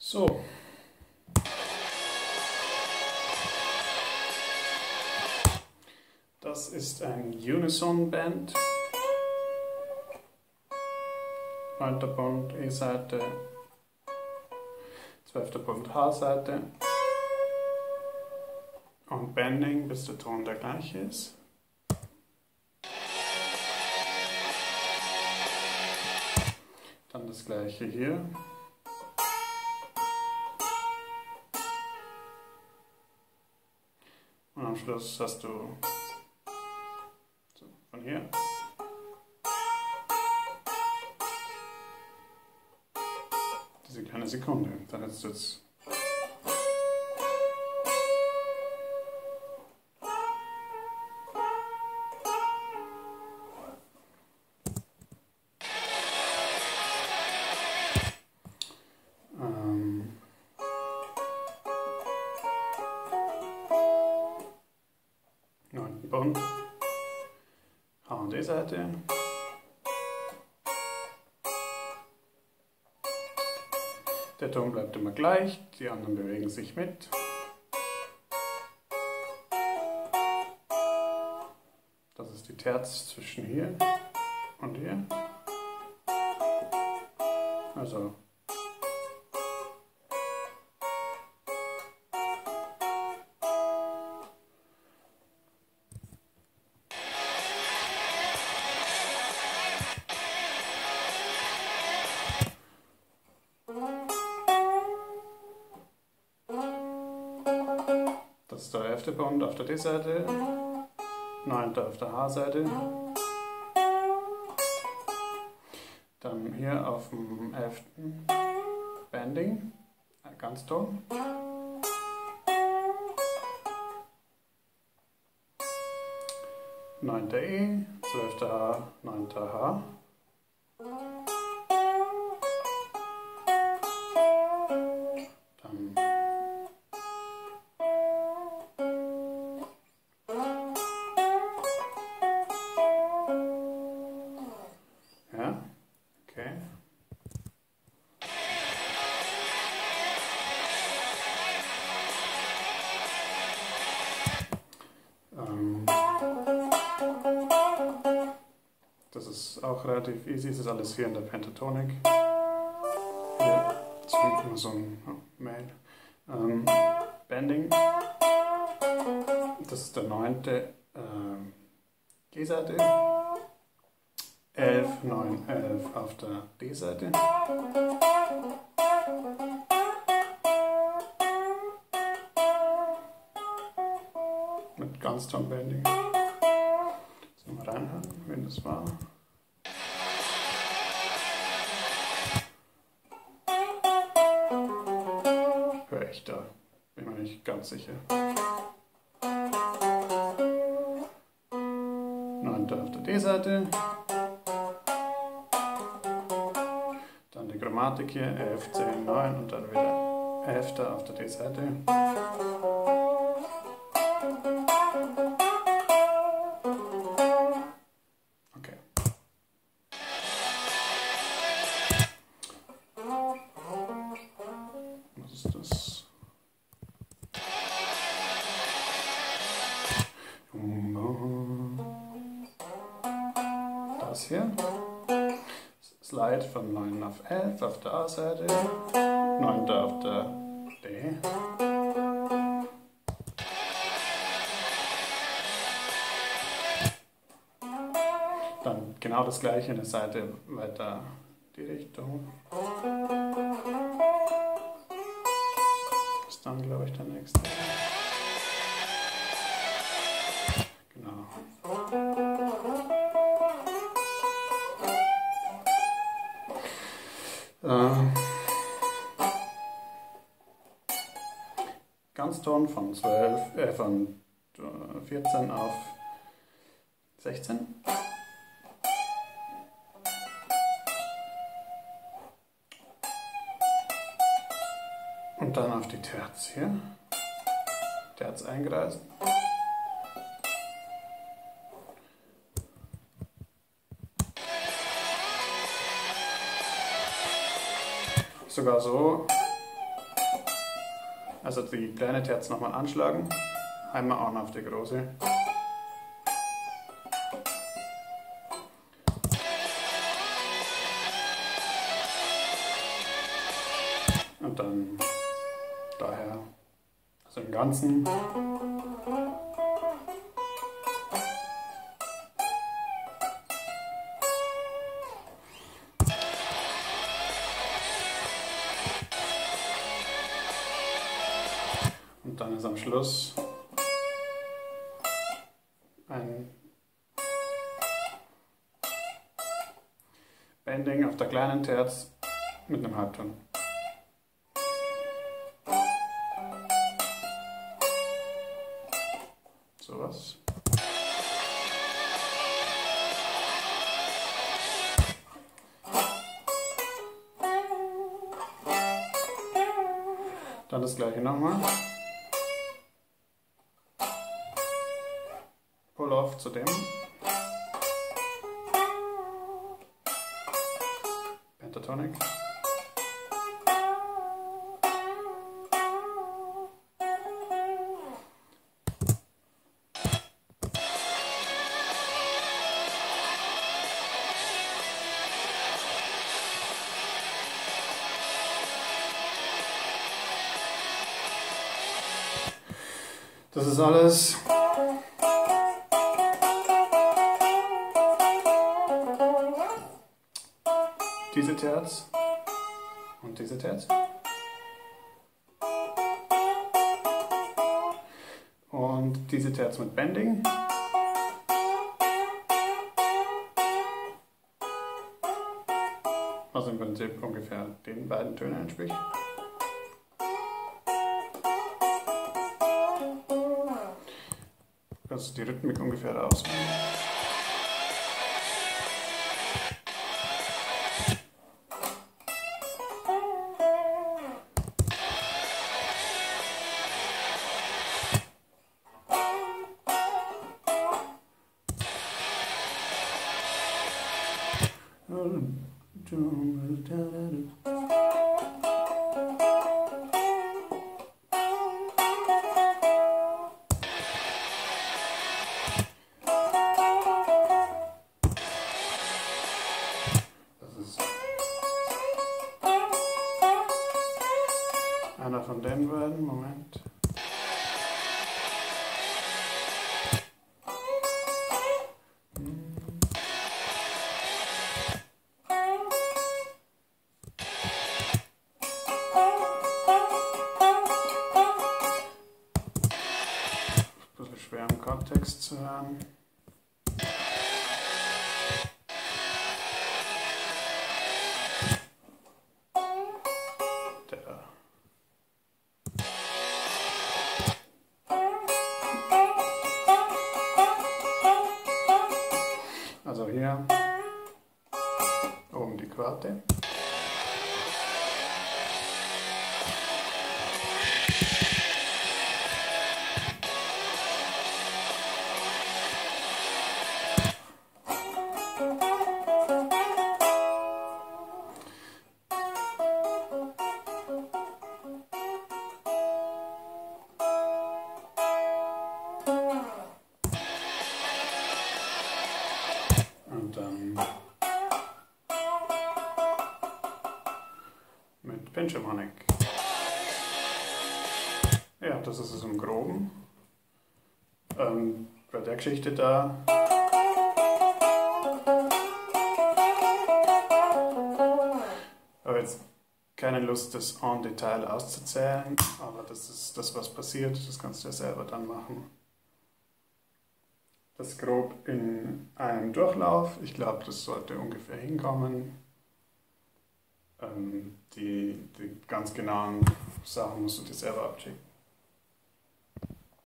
So, das ist ein Unison-Bend. 9. Bund E-Seite, 12. Bund H-Seite und Bending, bis der Ton der gleiche ist. Dann das gleiche hier. Und am Schluss hast du so, von hier diese kleine Sekunde. Dann hättest du jetzt Bund, H und E-Seite, der Ton bleibt immer gleich, die anderen bewegen sich mit. Das ist die Terz zwischen hier und hier. Also das ist der 11. Bund auf der D-Seite, 9. auf der H-Seite, dann hier auf dem 11. Bending, Ganzton, neunter E, 12. H, 9. H, dann ja, okay. Das ist auch relativ easy, das ist alles hier in der Pentatonik. Hier zwingt immer so ein Mail. Bending, das ist der 9. G-Seite, 11, 9, 11 auf der D-Seite. Mit Ganzton-Bending. Jetzt mal reinhören, wenn das war. Höre ich da, bin mir nicht ganz sicher. 9. auf der D-Seite. Dann die Chromatik hier, 11, 10, 9 und dann wieder 11. auf der D-Seite. Okay. Was ist das? Das hier. Slide von 9 auf 11 auf der A-Seite, 9. auf der D. Dann genau das gleiche eine Seite weiter die Richtung. Ist dann, glaube ich, der nächste. Genau. Ganzton von 14 auf 16. Und dann auf die Terz hier. Terz eingreisen. Sogar so, Also die kleine Terz nochmal anschlagen, einmal an auf die große. Und dann daher, also im Ganzen. Und dann ist am Schluss ein Bending auf der kleinen Terz mit einem Halbton. Sowas. Dann das gleiche nochmal. Pull-off zu dem. Pentatonic. Das ist alles. Diese Terz und diese Terz. Und diese Terz mit Bending. Also im Prinzip ungefähr den beiden Tönen entspricht. Kannst du die Rhythmik ungefähr auswählen. Einer von den beiden, Moment. Ein bisschen schwer im Kontext zu hören. Also hier oben die Quarte. Und dann mit Pinch-Harmonic. Ja, das ist es im Groben. Bei der Geschichte da habe jetzt keine Lust, das en Detail auszuzählen, aber das ist das, was passiert. Das kannst du ja selber dann machen. Das grob in einem Durchlauf. Ich glaube, das sollte ungefähr hinkommen. Die ganz genauen Sachen musst du dir selber abchecken.